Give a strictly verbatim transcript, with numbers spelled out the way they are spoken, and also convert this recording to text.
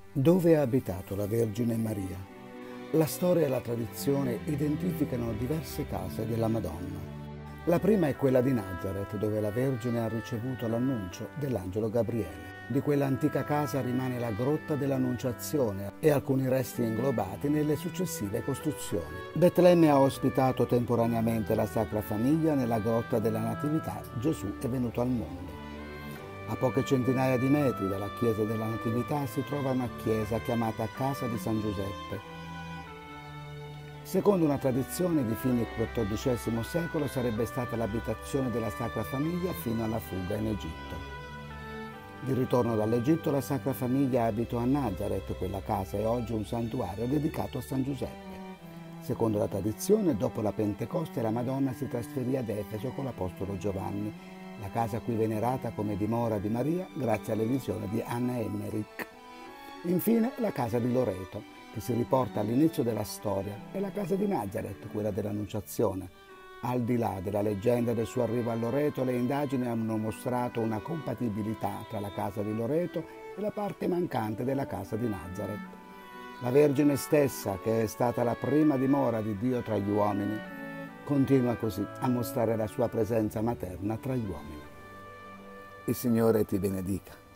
Dove ha abitato la Vergine Maria? La storia e la tradizione identificano diverse case della Madonna. La prima è quella di Nazareth, dove la Vergine ha ricevuto l'annuncio dell'angelo Gabriele. Di quella antica casa rimane la grotta dell'Annunciazione e alcuni resti inglobati nelle successive costruzioni. Betlemme ha ospitato temporaneamente la Sacra Famiglia. Nella grotta della Natività Gesù è venuto al mondo. A poche centinaia di metri dalla chiesa della Natività si trova una chiesa chiamata Casa di San Giuseppe. Secondo una tradizione di fine quattordicesimo secolo sarebbe stata l'abitazione della Sacra Famiglia fino alla fuga in Egitto. Di ritorno dall'Egitto la Sacra Famiglia abitò a Nazareth. Quella casa è oggi un santuario dedicato a San Giuseppe. Secondo la tradizione, dopo la Pentecoste la Madonna si trasferì ad Efeso con l'Apostolo Giovanni, la casa qui venerata come dimora di Maria grazie alle visioni di Anna Emmerich. Infine la casa di Loreto, che si riporta all'inizio della storia, e la casa di Nazareth, quella dell'Annunciazione. Al di là della leggenda del suo arrivo a Loreto, le indagini hanno mostrato una compatibilità tra la casa di Loreto e la parte mancante della casa di Nazareth. La Vergine stessa, che è stata la prima dimora di Dio tra gli uomini, continua così a mostrare la sua presenza materna tra gli uomini. Il Signore ti benedica.